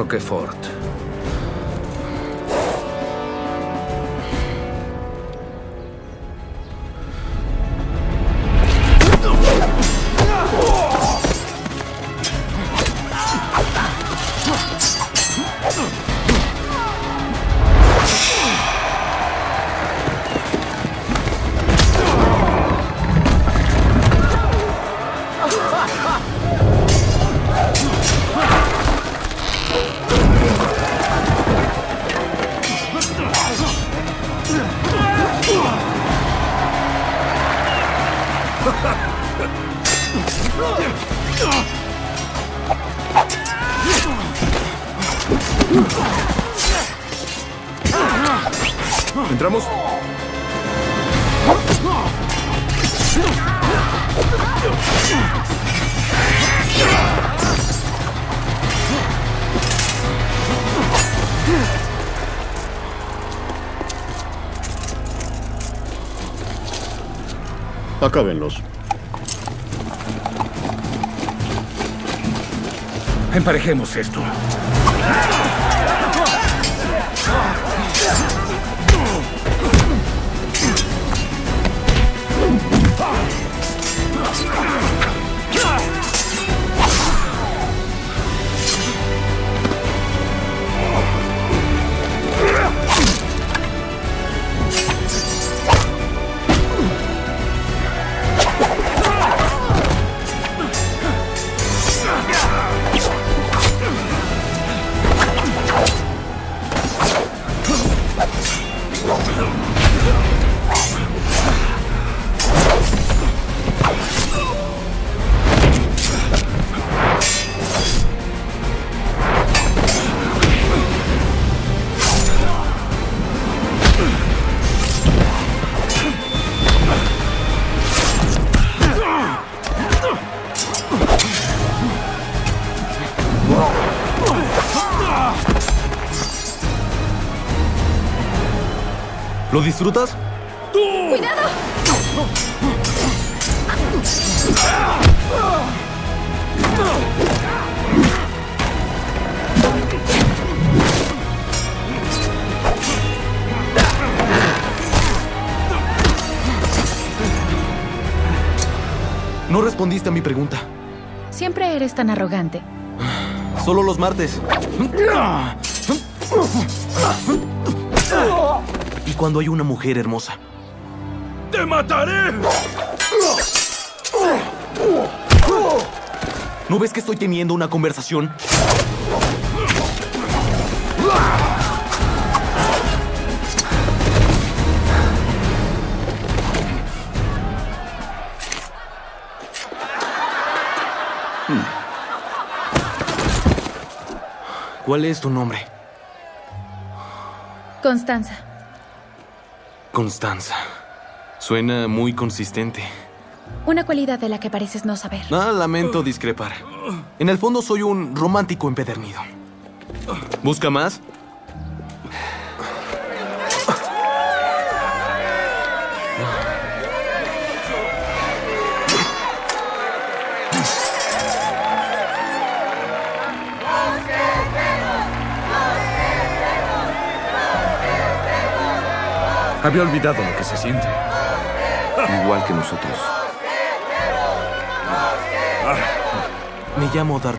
Roquefort. ¿Entramos? Acábenlos. Emparejemos esto. ¿Lo disfrutas? ¡Cuidado! No respondiste a mi pregunta. Siempre eres tan arrogante. Solo los martes. Y cuando hay una mujer hermosa. ¡Te mataré! ¿No ves que estoy teniendo una conversación? ¿Cuál es tu nombre? Constanza. Constanza. Suena muy consistente. Una cualidad de la que pareces no saber. Lamento discrepar. En el fondo soy un romántico empedernido. ¿Busca más? Había olvidado lo que se siente. Igual que nosotros. Me llamo Darth